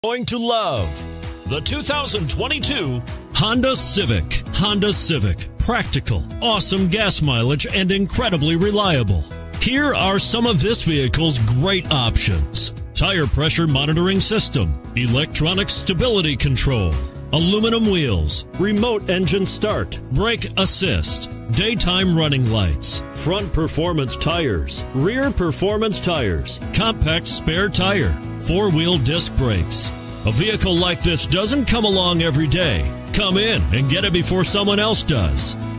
Going to love the 2022 Honda Civic. Honda Civic. Practical, awesome gas mileage, and incredibly reliable. Here are some of this vehicle's great options: tire pressure monitoring system, electronic stability control, aluminum wheels, remote engine start, brake assist, daytime running lights, front performance tires, rear performance tires, compact spare tire, four-wheel disc brakes. A vehicle like this doesn't come along every day. Come in and get it before someone else does.